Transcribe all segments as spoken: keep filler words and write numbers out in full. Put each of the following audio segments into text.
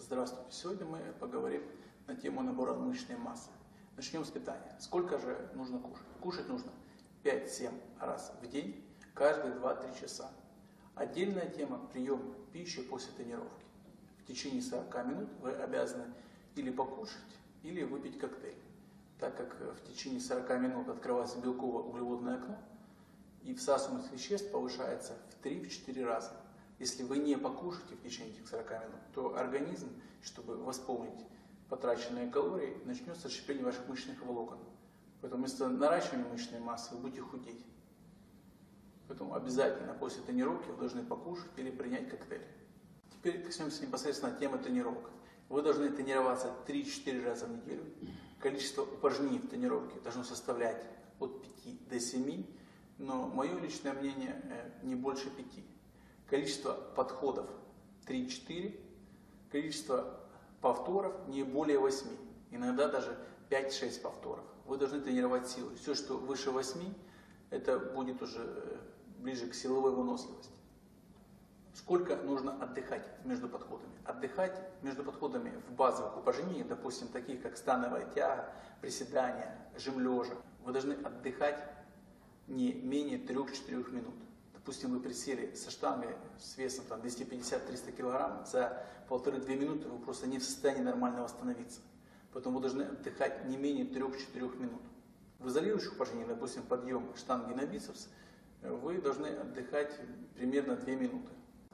Здравствуйте! Сегодня мы поговорим на тему набора мышечной массы. Начнем с питания. Сколько же нужно кушать? Кушать нужно пять-семь раз в день, каждые два-три часа. Отдельная тема – прием пищи после тренировки. В течение сорока минут вы обязаны или покушать, или выпить коктейль. Так как в течение сорока минут открывается белково-углеводное окно, и всасываемость веществ повышается в три-четыре раза. Если вы не покушаете в течение этих сорока минут, то организм, чтобы восполнить потраченные калории, начнет с расщепления ваших мышечных волокон. Поэтому вместо наращивания мышечной массы вы будете худеть. Поэтому обязательно после тренировки вы должны покушать или принять коктейль. Теперь коснемся непосредственно темы тренировок. Вы должны тренироваться три-четыре раза в неделю. Количество упражнений в тренировке должно составлять от пяти до семи, но мое личное мнение не больше пяти. Количество подходов три-четыре, количество повторов не более восьми, иногда даже пять-шесть повторов. Вы должны тренировать силу. Все, что выше восьми, это будет уже ближе к силовой выносливости. Сколько нужно отдыхать между подходами? Отдыхать между подходами в базовых упражнениях, допустим, таких как становая тяга, приседания, жим лежа, вы должны отдыхать не менее трех-четырех минут. Допустим, вы присели со штангой с весом двести пятьдесят-триста килограмм, за полторы-две минуты вы просто не в состоянии нормально восстановиться. Поэтому вы должны отдыхать не менее трех-четырех минут. В изолирующих упражнениях, допустим, подъем штанги на бицепс, вы должны отдыхать примерно две минуты.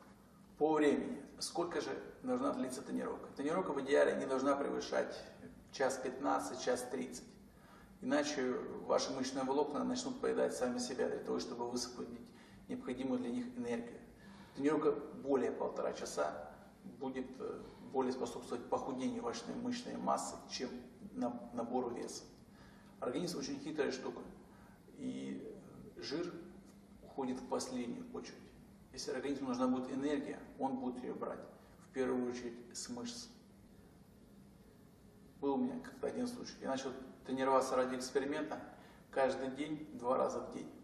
По времени. Сколько же должна длиться тренировка? Тренировка в идеале не должна превышать час пятнадцать, час тридцать. Иначе ваши мышечные волокна начнут поедать сами себя для того, чтобы высвободить необходимую для них энергию. Тренировка более полтора часа будет более способствовать похудению вашей мышечной массы, чем набору веса. Организм очень хитрая штука, и жир уходит в последнюю очередь. Если организму нужна будет энергия, он будет ее брать в первую очередь с мышц. Был у меня как-то один случай. Я начал тренироваться ради эксперимента каждый день, два раза в день.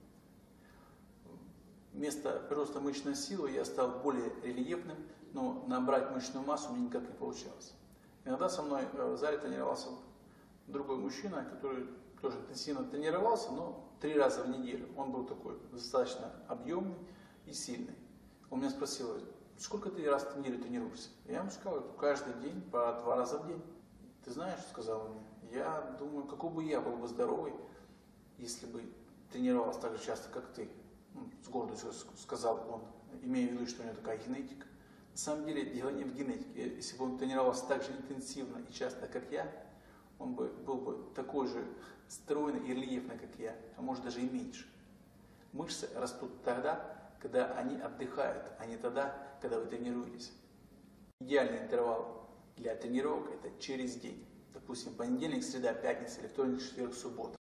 Вместо прироста мышечной силы я стал более рельефным, но набрать мышечную массу мне никак не получалось. Иногда со мной в зале тренировался другой мужчина, который тоже интенсивно тренировался, но три раза в неделю. Он был такой достаточно объемный и сильный. Он меня спросил: сколько ты раз в неделю тренируешься? Я ему сказал: каждый день, по два раза в день. Ты знаешь, сказал он мне, я думаю, какой бы я был бы здоровый, если бы тренировался так же часто, как ты. Ну, с гордостью сказал он, имея в виду, что у него такая генетика. На самом деле дело не в генетике. Если бы он тренировался так же интенсивно и часто, как я, он бы, был бы такой же стройный и рельефный, как я, а может даже и меньше. Мышцы растут тогда, когда они отдыхают, а не тогда, когда вы тренируетесь. Идеальный интервал для тренировок – это через день. Допустим, понедельник, среда, пятница или вторник, четверг, суббота.